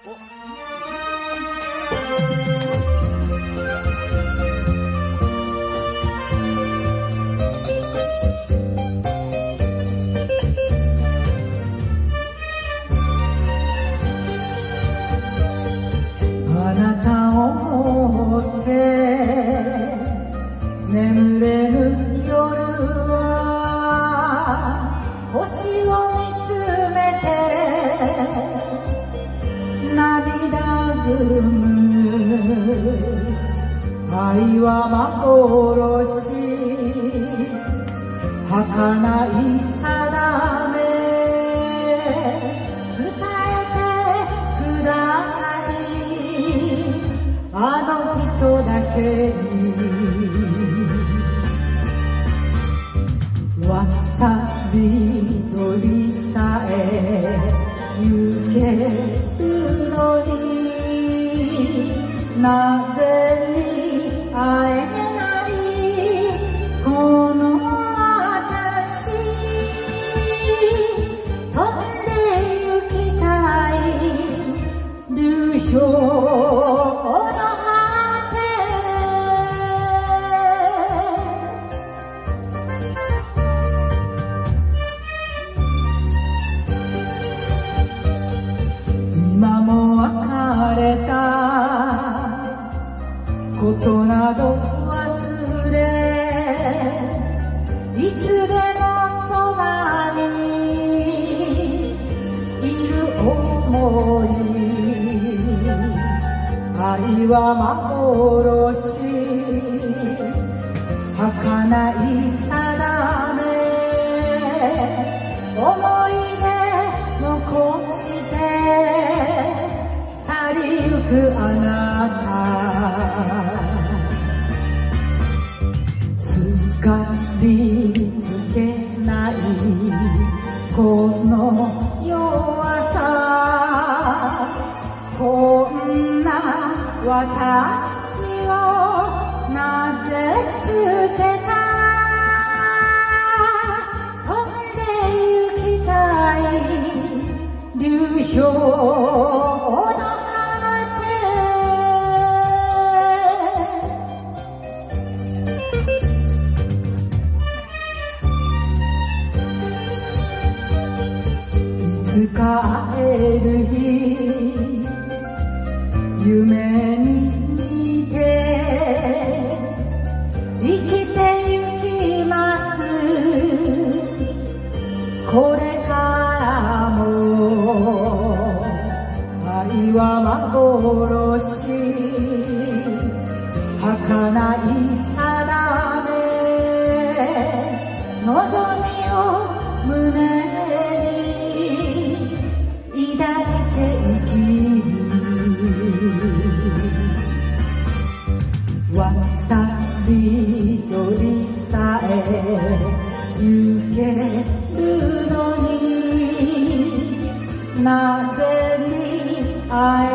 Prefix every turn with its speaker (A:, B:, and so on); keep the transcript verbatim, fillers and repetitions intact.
A: あなたを思って眠れぬ夜は星を見つめて涙ぐむ。愛は幻、儚い定め伝えてください。あの人だけに渡り鳥さえ行けるのになぜに会えないこの私。飛んで行きたい流氷今も別れたことなど忘れいつでもそばにいる想い。愛は幻、儚い定め思い出残して去りゆくあなた。すがりつけないこの弱さ、こんな私をなぜ捨てた。飛んで行きたい流氷のいつか会える日夢に見て生きてゆきます。これからも愛は幻、儚い定め望みを胸に抱いて生きる。渡り鳥さえ行けるのになぜに会え